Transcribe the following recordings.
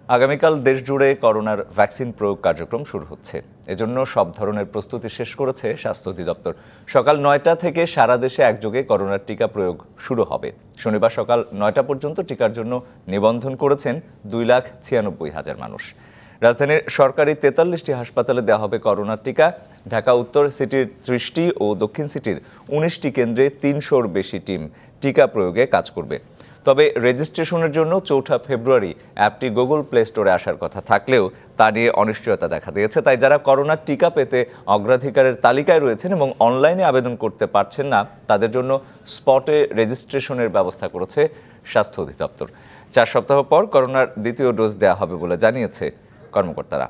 আগামীকাল দেশজুড়ে করোনার ভ্যাকসিন প্রয়োগ কার্যক্রম শুরু হচ্ছে। এজন্য সব ধরনের প্রস্তুতি শেষ করেছে স্বাস্থ্য অধিদপ্তর। সকাল ৯টা থেকে সারা দেশে একযোগে করোনার টিকা প্রয়োগ শুরু হবে। শনিবার সকাল ৯টা পর্যন্ত টিকার জন্য নিবন্ধন করেছেন ২,৯৬,০০০ মানুষ। রাজধানীর সরকারি ৪৩টি হাসপাতালে দেওয়া হবে করোনার টিকা। ঢাকা উত্তর সিটির ৩০টি ও দক্ষিণ সিটির ১৯টি কেন্দ্রে ৩০০-র বেশি টিম টিকা প্রয়োগে কাজ করবে। তবে রেজিস্ট্রেশনের জন্য ৪ঠা ফেব্রুয়ারি অ্যাপটি গুগল প্লে স্টোরে আসার কথা থাকলেও তা নিয়ে অনিশ্চয়তা দেখা দিয়েছে। তাই যারা করোনার টিকা পেতে অগ্রাধিকারের তালিকায় রয়েছেন এবং অনলাইনে আবেদন করতে পারছেন না, তাদের জন্য স্পটে রেজিস্ট্রেশনের ব্যবস্থা করেছে স্বাস্থ্য অধিদপ্তর। ৪ সপ্তাহ পর করোনার দ্বিতীয় ডোজ দেওয়া হবে বলে জানিয়েছে কর্মকর্তারা।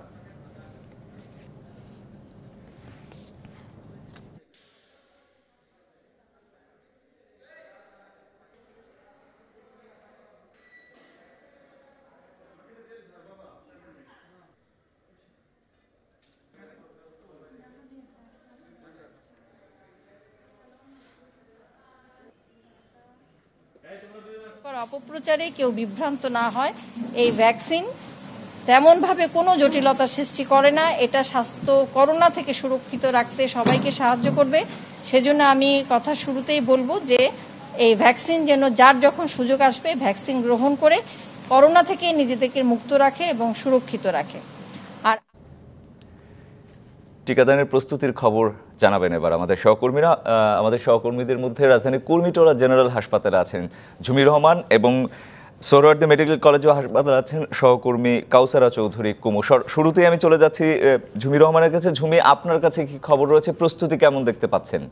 অপপ্রচারে কেউ বিভ্রান্ত না হয়। এই ভ্যাকসিন তেমনভাবে কোনো জটিলতার সৃষ্টি করে না। এটা স্বাস্থ্য করোনা থেকে সুরক্ষিত রাখতে সবাইকে সাহায্য করবে। সেজন্য আমি কথা শুরুতেই বলবো যে এই ভ্যাকসিন যেন যার যখন সুযোগ আসবে ভ্যাকসিন গ্রহণ করে করোনা থেকে নিজেদেরকে মুক্ত রাখে এবং সুরক্ষিত রাখে। আর টিকাদানের প্রস্তুতির খবর জানাবেন এবার আমাদের সহকর্মীদের মধ্যে রাজধানীর কুর্মিটোলা জেনারেল হাসপাতালে আছেন ঝুমি রহমান এবং সোহরাওয়ার্দী মেডিকেল কলেজ ও হাসপাতালে আছেন সহকর্মী কাউসারা চৌধুরী কুমু। শুরুতেই আমি চলে যাচ্ছি ঝুমি রহমানের কাছে। ঝুমি, আপনার কাছে কি খবর রয়েছে? প্রস্তুতি কেমন দেখতে পাচ্ছেন?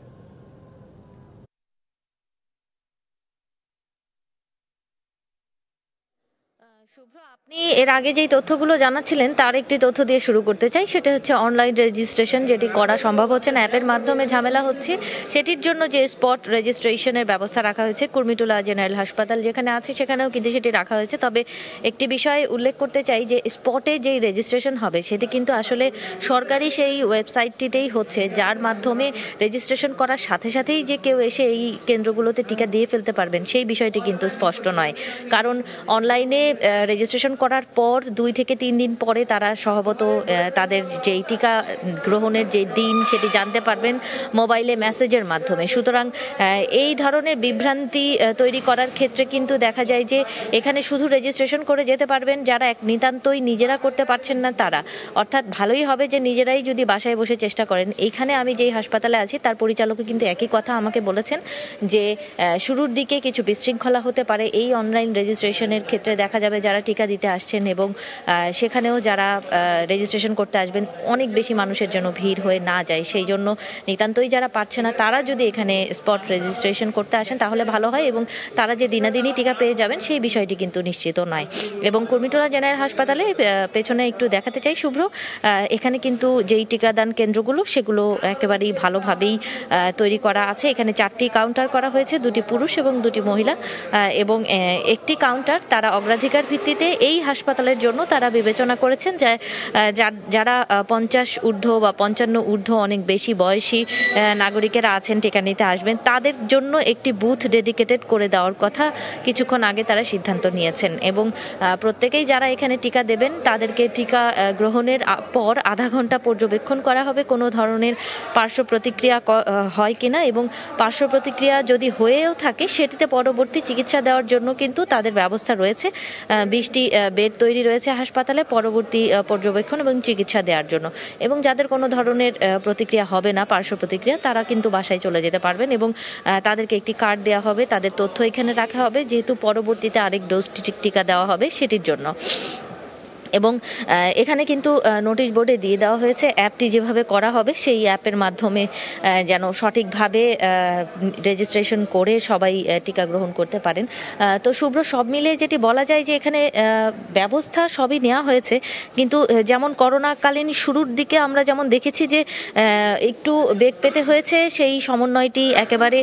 শুভ্র, আপনি এর আগে যেই তথ্যগুলো জানাচ্ছিলেন তার একটি তথ্য দিয়ে শুরু করতে চাই। সেটা হচ্ছে অনলাইন রেজিস্ট্রেশন, যেটি করা সম্ভব হচ্ছে না, অ্যাপের মাধ্যমে ঝামেলা হচ্ছে। সেটির জন্য যে স্পট রেজিস্ট্রেশনের ব্যবস্থা রাখা হয়েছে কুর্মিটোলা জেনারেল হাসপাতাল যেখানে আছে সেখানেও কিন্তু সেটি রাখা হয়েছে। তবে একটি বিষয় উল্লেখ করতে চাই যে স্পটে যেই রেজিস্ট্রেশন হবে সেটি কিন্তু আসলে সরকারি সেই ওয়েবসাইটটিতেই হচ্ছে, যার মাধ্যমে রেজিস্ট্রেশন করার সাথে সাথেই যে কেউ এসে এই কেন্দ্রগুলোতে টিকা দিয়ে ফেলতে পারবেন সেই বিষয়টি কিন্তু স্পষ্ট নয়। কারণ অনলাইনে রেজিস্ট্রেশন করার পর 2 থেকে 3 দিন পরে তারা সম্ভবত তাদের যেই টিকা গ্রহণের যে দিন সেটি জানতে পারবেন মোবাইলে মেসেজের মাধ্যমে। সুতরাং এই ধরনের বিভ্রান্তি তৈরি করার ক্ষেত্রে কিন্তু দেখা যায় যে এখানে শুধু রেজিস্ট্রেশন করে যেতে পারবেন যারা নিতান্তই নিজেরা করতে পারছেন না তারা। অর্থাৎ ভালোই হবে যে নিজেরাই যদি বাসায় বসে চেষ্টা করেন। এইখানে আমি যেই হাসপাতালে আছি তার পরিচালকও কিন্তু একই কথা আমাকে বলেছেন যে শুরুর দিকে কিছু বিশৃঙ্খলা হতে পারে এই অনলাইন রেজিস্ট্রেশনের ক্ষেত্রে। দেখা যাবে যারা টিকা দিতে আসছেন এবং সেখানেও যারা রেজিস্ট্রেশন করতে আসবেন অনেক বেশি মানুষের জন্য ভিড় হয়ে না যায়। সেই জন্য নিতান্তই যারা পারছে না তারা যদি এখানে স্পট রেজিস্ট্রেশন করতে আসেন তাহলে ভালো হয় এবং তারা যে দিনাদিনই টিকা পেয়ে যাবেন সেই বিষয়টি কিন্তু নিশ্চিত নয়। এবং কুর্মিটোলা জেনারেল হাসপাতালে পেছনে একটু দেখাতে চাই শুভ্র, এখানে কিন্তু যেই টিকাদান কেন্দ্রগুলো সেগুলো একেবারেই ভালোভাবেই তৈরি করা আছে। এখানে 4টি কাউন্টার করা হয়েছে, 2টি পুরুষ এবং 2টি মহিলা, এবং একটি কাউন্টার তারা অগ্রাধিকার ভিত্তিতে এই হাসপাতালের জন্য তারা বিবেচনা করেছেন যে যারা 50 ঊর্ধ্ব বা 55 ঊর্ধ্ব অনেক বেশি বয়সী নাগরিকেরা আছেন টিকা নিতে আসবেন তাদের জন্য একটি বুথ ডেডিকেটেড করে দেওয়ার কথা কিছুক্ষণ আগে তারা সিদ্ধান্ত নিয়েছেন। এবং প্রত্যেকেই যারা এখানে টিকা দেবেন তাদেরকে টিকা গ্রহণের পর আধা ঘন্টা পর্যবেক্ষণ করা হবে কোনো ধরনের পার্শ্ব প্রতিক্রিয়া হয় কিনা, এবং পার্শ্ব প্রতিক্রিয়া যদি হয়েও থাকে সেটিতে পরবর্তী চিকিৎসা দেওয়ার জন্য কিন্তু তাদের ব্যবস্থা রয়েছে। 20টি বেড তৈরি রয়েছে হাসপাতালে পরবর্তী পর্যবেক্ষণ এবং চিকিৎসা দেওয়ার জন্য। এবং যাদের কোনো ধরনের প্রতিক্রিয়া হবে না, পার্শ্ব প্রতিক্রিয়া, তারা কিন্তু বাসায় চলে যেতে পারবেন এবং তাদেরকে একটি কার্ড দেওয়া হবে, তাদের তথ্য এখানে রাখা হবে যেহেতু পরবর্তীতে আরেক ডোজ টিকা দেওয়া হবে সেটির জন্য। এবং এখানে কিন্তু নোটিশ বোর্ডে দিয়ে দেওয়া হয়েছে অ্যাপটি যেভাবে করা হবে সেই অ্যাপের মাধ্যমে যেন সঠিকভাবে রেজিস্ট্রেশন করে সবাই টিকা গ্রহণ করতে পারেন। তো শুভ্র, সব মিলিয়ে যেটি বলা যায় যে এখানে ব্যবস্থা সবই নেওয়া হয়েছে, কিন্তু যেমন করোনাকালীন শুরুর দিকে আমরা যেমন দেখেছি যে একটু বেগ পেতে হয়েছে সেই সমন্বয়টি একেবারে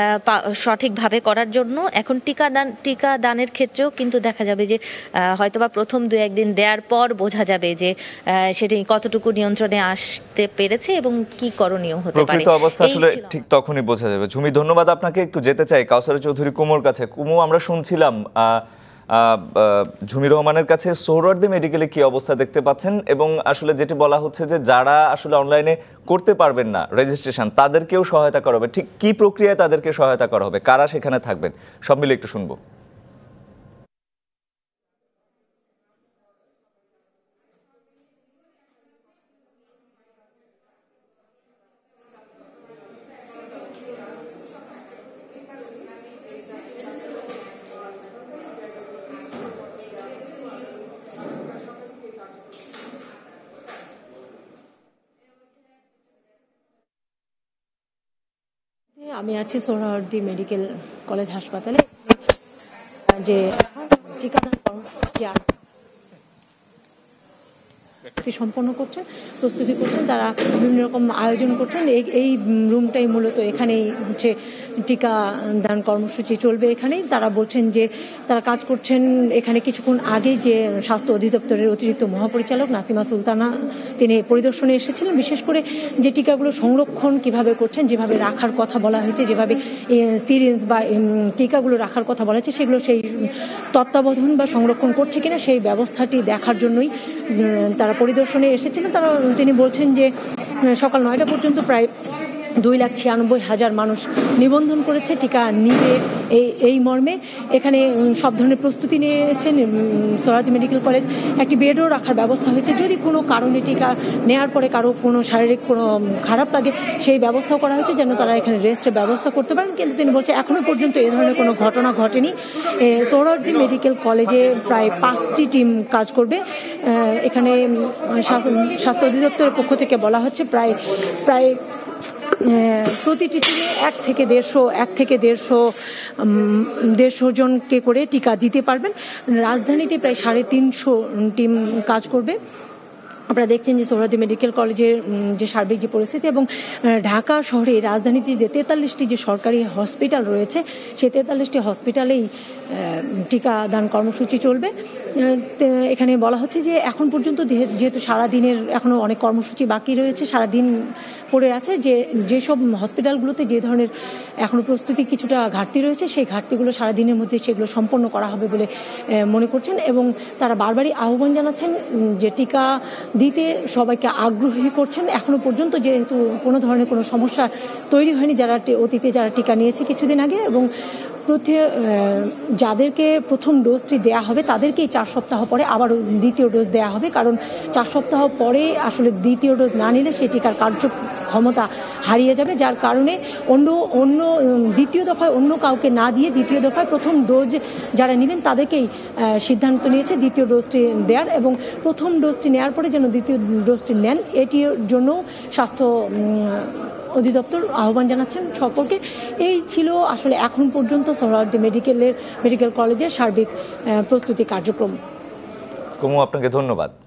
সঠিকভাবে করার জন্য এখন টিকা দানের ক্ষেত্রেও কিন্তু দেখা যাবে যে হয়তোবা প্রথম 2-1 দিন দেওয়ার পর বোঝা যাবে যে সেটি কতটুকু নিয়ন্ত্রণে আসতে পেরেছে এবং কি করণীয় হতে পারে। প্রকৃত অবস্থা আসলে ঠিক তখনই বোঝা যাবে। ঝুমি, ধন্যবাদ আপনাকে। একটু যেতে চাই কাউসারা চৌধুরী কুমুর কাছে। কুমু, আমরা শুনছিলাম ঝুমি রহমানের কাছে, সোহরাওয়ার্দী মেডিকেলে কি অবস্থা দেখতে পাচ্ছেন, এবং আসলে যেটি বলা হচ্ছে যে যারা আসলে অনলাইনে করতে পারবেন না রেজিস্ট্রেশন, তাদেরকেও সহায়তা করা হবে, ঠিক কি প্রক্রিয়ায় তাদেরকে সহায়তা করা হবে, কারা সেখানে থাকবেন, সব মিলে একটু শুনবো। আমি আছি সোহরাওয়ার্দী মেডিকেল কলেজ হাসপাতালে, যে টিকাদান কর্মসূচি সম্পন্ন করছেন, প্রস্তুতি করছেন, তারা বিভিন্ন রকম আয়োজন করছেন। এই রুমটাই মূলত এখানেই হচ্ছে টিকা দান কর্মসূচি চলবে। এখানেই তারা বলছেন যে তারা কাজ করছেন। এখানে কিছুক্ষণ আগে যে স্বাস্থ্য অধিদপ্তরের অতিরিক্ত মহাপরিচালক নাসিমা সুলতানা তিনি পরিদর্শনে এসেছিলেন, বিশেষ করে যে টিকাগুলো সংরক্ষণ কিভাবে করছেন, যেভাবে রাখার কথা বলা হয়েছে, যেভাবে সিরিঞ্জ বা টিকাগুলো রাখার কথা বলা হয়েছে, সেগুলো সেই তত্ত্বাবধান বা সংরক্ষণ করছে কিনা সেই ব্যবস্থাটি দেখার জন্যই তারা পরিদর্শনে এসেছিলেন। তিনি বলছেন যে সকাল 9টা পর্যন্ত প্রায় 2,96,000 মানুষ নিবন্ধন করেছে টিকা নিবে এই মর্মে। এখানে সব ধরনের প্রস্তুতি নিয়েছেন সোহরাওয়ার্দী মেডিকেল কলেজ। একটি বেডও রাখার ব্যবস্থা হয়েছে, যদি কোনো কারণে টিকা নেওয়ার পরে কারো কোনো শারীরিক কোনো খারাপ লাগে সেই ব্যবস্থাও করা হয়েছে, যেন তারা এখানে রেস্টের ব্যবস্থা করতে পারেন। কিন্তু তিনি বলছেন এখনও পর্যন্ত এ ধরনের কোনো ঘটনা ঘটেনি। সোহরাওয়ার্দী মেডিকেল কলেজে প্রায় 5টি টিম কাজ করবে। এখানে স্বাস্থ্য অধিদপ্তরের পক্ষ থেকে বলা হচ্ছে প্রায় প্রতিটি টিমে 1 থেকে 150 জনকে করে টিকা দিতে পারবেন। রাজধানীতে প্রায় 350 টিম কাজ করবে। আপনারা দেখছেন যে সোহরাওয়ার্দী মেডিকেল কলেজের যে সার্বিক যে পরিস্থিতি, এবং ঢাকা শহরে রাজধানীতে যে 43টি যে সরকারি হসপিটাল রয়েছে, সেই 43টি হসপিটালেই টিকা দান কর্মসূচি চলবে। এখানে বলা হচ্ছে যে এখন পর্যন্ত যেহেতু সারাদিনের এখনও অনেক কর্মসূচি বাকি রয়েছে, সারাদিন পড়ে আছে, যেসব হসপিটালগুলোতে যে ধরনের এখনও প্রস্তুতি কিছুটা ঘাটতি রয়েছে, সেই ঘাটতিগুলো সারাদিনের মধ্যে সেগুলো সম্পন্ন করা হবে বলে মনে করছেন। এবং তারা বারবারই আহ্বান জানাচ্ছেন যে টিকা দিতে সবাইকে আগ্রহী করছেন। এখনও পর্যন্ত যেহেতু কোনো ধরনের কোনো সমস্যা তৈরি হয়নি অতীতে যারা টিকা নিয়েছে কিছুদিন আগে, এবং যাদেরকে প্রথম ডোজটি দেয়া হবে তাদেরকেই 4 সপ্তাহ পরে আবার দ্বিতীয় ডোজ দেয়া হবে, কারণ 4 সপ্তাহ পরে আসলে দ্বিতীয় ডোজ না নিলে সেই টিকার কার্যক্ষমতা হারিয়ে যাবে, যার কারণে অন্য দ্বিতীয় দফায় অন্য কাউকে না দিয়ে দ্বিতীয় দফায় প্রথম ডোজ যারা নেবেন তাদেরকেই সিদ্ধান্ত নিয়েছে দ্বিতীয় ডোজটি দেওয়ার, এবং প্রথম ডোজটি নেওয়ার পরে যেন দ্বিতীয় ডোজটি নেন, এটির জন্য স্বাস্থ্য অধিদপ্তর আহ্বান জানাচ্ছেন সকলকে। এই ছিল আসলে এখন পর্যন্ত সোহরাওয়ার্দী মেডিকেল কলেজের সার্বিক প্রস্তুতি কার্যক্রম। কুমু, আপনাকে ধন্যবাদ।